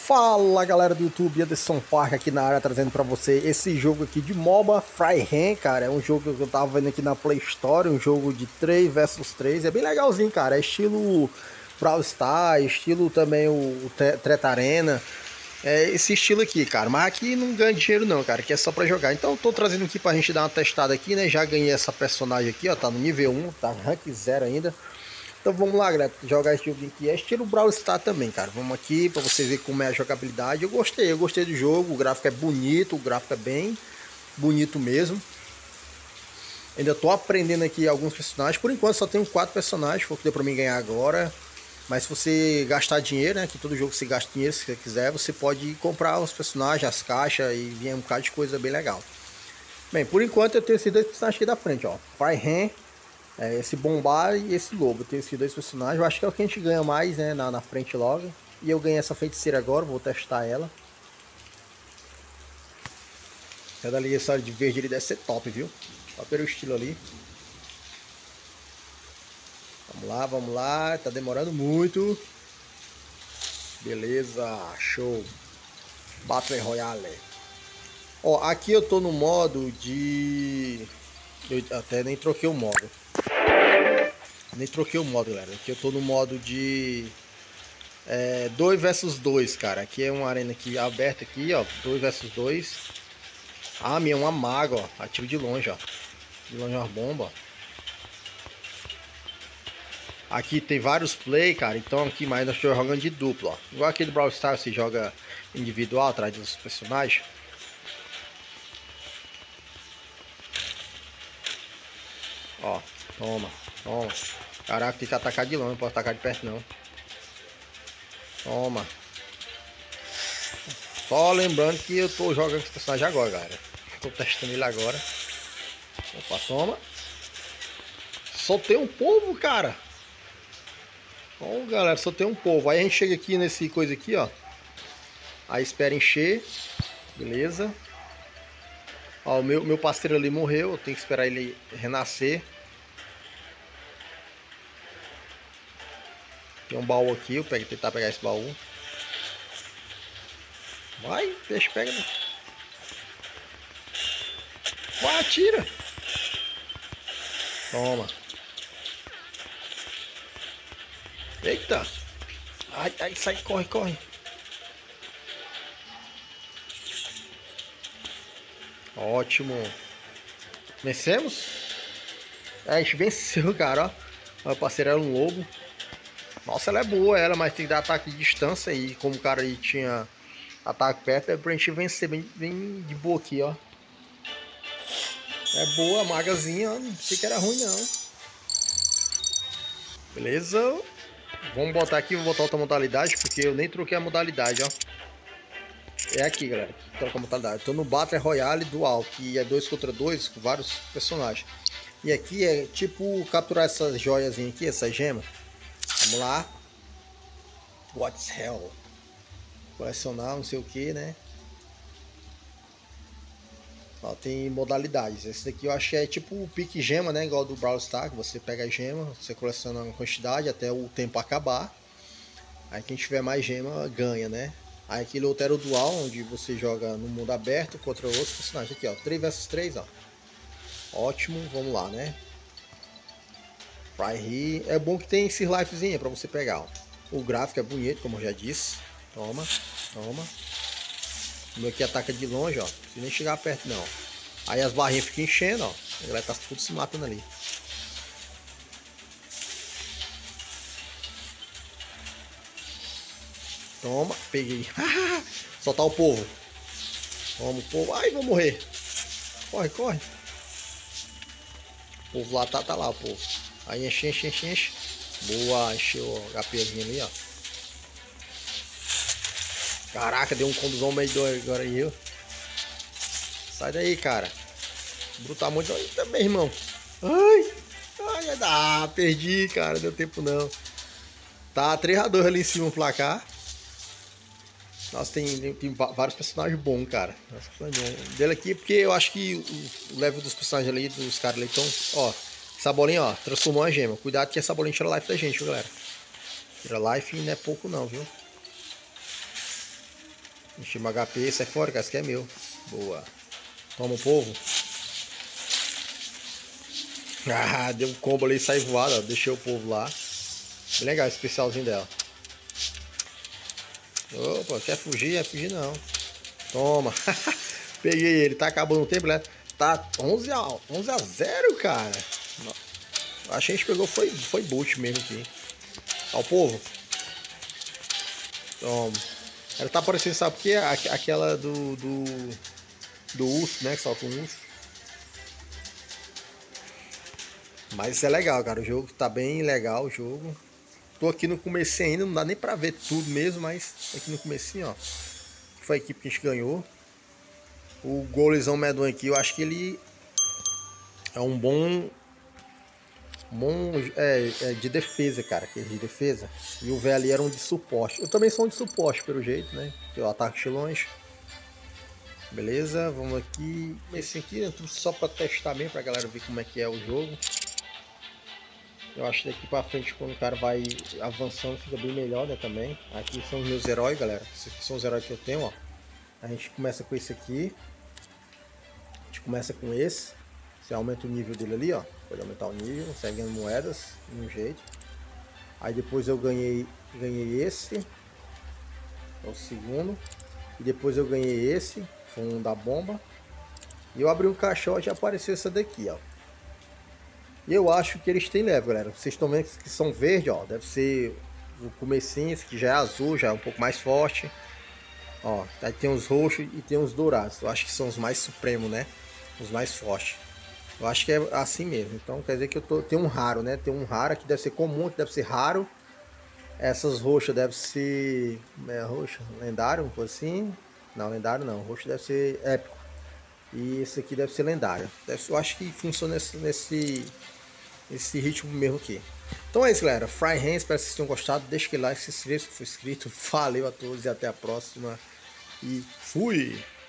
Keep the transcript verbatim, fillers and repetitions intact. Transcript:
Fala galera do YouTube, Anderson Park aqui na área trazendo pra você esse jogo aqui de MOBA, Fryhan, cara. É um jogo que eu tava vendo aqui na Play Store, um jogo de três versus três, é bem legalzinho, cara. É estilo Brawl Stars, estilo também o Treta Arena, é esse estilo aqui, cara. Mas aqui não ganha dinheiro não, cara, que é só pra jogar. Então eu tô trazendo aqui pra gente dar uma testada aqui, né. Já ganhei essa personagem aqui, ó, tá no nível um, tá rank zero ainda. Então vamos lá, galera, jogar esse jogo aqui. É estilo Brawl Stars também, cara. Vamos aqui para você ver como é a jogabilidade. Eu gostei, eu gostei do jogo. O gráfico é bonito, o gráfico é bem bonito mesmo. Ainda tô aprendendo aqui alguns personagens. Por enquanto só tenho quatro personagens, foi o que deu para mim ganhar agora. Mas se você gastar dinheiro, né, que todo jogo você gasta dinheiro, se você quiser, você pode comprar os personagens, as caixas e vir um bocado de coisa bem legal. Bem, por enquanto eu tenho esses dois personagens aqui da frente, ó. Fryhan. É, esse Bombar e esse Lobo, tem esses dois personagens. Eu acho que é o que a gente ganha mais, né, na, na frente logo. E eu ganhei essa feiticeira agora, vou testar ela. Cada ligação de verde ele deve ser top, viu? Só pelo estilo ali. Vamos lá, vamos lá, tá demorando muito. Beleza, show. Battle Royale. Ó, aqui eu tô no modo de... Eu até nem troquei o modo. Nem troquei o modo, galera. Aqui eu tô no modo de é, dois versus dois, cara. Aqui é uma arena aqui aberta aqui, ó. dois versus dois. Ah, minha é uma maga, ó. Atiro de longe, ó. De longe é uma bomba, ó. Aqui tem vários play, cara. Então aqui mais nós estamos jogando de duplo, ó. Igual aqui do Brawl Stars, você joga individual atrás dos personagens. Ó, toma, toma. Caraca, tem que atacar de longe, não pode atacar de perto não. Toma. Só lembrando que eu tô jogando esse personagem agora, galera. Tô testando ele agora. Opa, toma. Soltei um polvo, cara. Bom, galera, soltei um polvo. Aí a gente chega aqui nesse coisa aqui, ó. Aí espera encher. Beleza. Ó, o meu, meu parceiro ali morreu. Eu tenho que esperar ele renascer. Tem um baú aqui. Eu vou tentar pegar esse baú. Vai, deixa, pega. Vai, atira. Toma. Eita. Ai, ai, sai, corre, corre. Ótimo. Vencemos? É, a gente venceu, cara, ó. O parceiro era um lobo. Nossa, ela é boa, ela, mas tem que dar ataque de distância. E como o cara aí tinha ataque perto, é pra gente vencer bem, bem de boa aqui, ó. É boa, a magazinha, ó. Não sei que era ruim, não. Beleza. Vamos botar aqui, vou botar outra modalidade, porque eu nem troquei a modalidade, ó. É aqui, galera. Troca a modalidade. Tô no Battle Royale Dual, que é dois contra dois com vários personagens. E aqui é tipo capturar essas joias aqui, essa gema. Vamos lá. What's hell? Colecionar, não sei o que, né? Ó, tem modalidades. Esse daqui eu acho que é tipo o pique gema, né? Igual do Brawl Stars, que você pega a gema, você coleciona uma quantidade até o tempo acabar. Aí quem tiver mais gema ganha, né? Aí aquele outro era o dual, onde você joga no mundo aberto contra outros personagens. Aqui, ó, três versus três, ó. Ótimo, vamos lá, né? Fryhan. É bom que tem esse lifezinho pra você pegar, ó. O gráfico é bonito, como eu já disse. Toma, toma. O meu aqui ataca de longe, ó. Não precisa nem chegar perto, não. Aí as barrinhas ficam enchendo, ó. A galera tá tudo se matando ali. Toma, peguei. Soltar o povo. Toma o povo. Ai, vou morrer. Corre, corre. O povo lá tá, tá lá, o povo. Aí enche, enche, enche, enche. Boa, encheu o HPzinho ali, ó. Caraca, deu um conduzão meio doido agora aí, ó. Sai daí, cara. Brutar muito aí também, irmão. Ai, ai, ah, perdi, cara. Deu tempo não. Tá três a dois ali em cima o placar. Nossa, tem, tem, tem vários personagens bons, cara. Personagem bom. Dele aqui, porque eu acho que o, o level dos personagens ali, dos caras ali, então, ó. Essa bolinha, ó, transformou a gema. Cuidado que essa bolinha tira life da gente, viu, galera? Tira life não é pouco não, viu? Estima H P, sai fora, cara, esse aqui é meu. Boa. Toma o povo. Ah, deu um combo ali e saiu voado, ó. Deixei o povo lá. Bem legal esse especialzinho dela. Opa, quer fugir? É fugir não. Toma. Peguei ele, tá acabando o tempo, né? Tá onze a zero, cara. Acho que a gente pegou, foi, foi boot mesmo aqui. Ó o povo. Toma. Ela tá parecendo, sabe o que? Aquela do, do, do urso, né? Que solta um urso. Mas é legal, cara. O jogo tá bem legal, o jogo. Tô aqui no começo ainda, não dá nem pra ver tudo mesmo, mas aqui no comecinho, ó. Foi a equipe que a gente ganhou. O golezão medonho aqui, eu acho que ele é um bom... Bom é, é de defesa, cara. Aquele de defesa. E o velho ali era um de suporte. Eu também sou um de suporte, pelo jeito, né? Que eu ataco de longe. Beleza, vamos aqui. Esse aqui é tudo só pra testar mesmo, pra galera ver como é que é o jogo. Eu acho que daqui pra frente, quando o cara vai avançando, fica bem melhor, né, também. Aqui são os meus heróis, galera. Esses aqui são os heróis que eu tenho, ó. A gente começa com esse aqui. A gente começa com esse. Você aumenta o nível dele ali, ó. Pode aumentar o nível, você ganha moedas, de um jeito. Aí depois eu ganhei, ganhei esse. É o segundo. E depois eu ganhei esse. Foi um da bomba. E eu abri um caixote e apareceu essa daqui, ó. E eu acho que eles têm level, galera. Vocês estão vendo que são verde, ó. Deve ser o comecinho, esse que já é azul, já é um pouco mais forte. Ó, aí tem os roxos e tem os dourados. Eu acho que são os mais supremos, né? Os mais fortes. Eu acho que é assim mesmo. Então quer dizer que eu tô... tem um raro, né? Tem um raro que deve ser comum, que deve ser raro. Essas roxas devem ser... É, roxa, lendário, um pouco assim. Não, lendário não. Roxo deve ser épico. E esse aqui deve ser lendário. Deve, eu acho que funciona nesse, nesse, nesse ritmo mesmo aqui. Então é isso, galera. Fry Hand, espero que vocês tenham gostado. Deixa aquele like, se inscreva se for inscrito. Valeu a todos e até a próxima. E fui!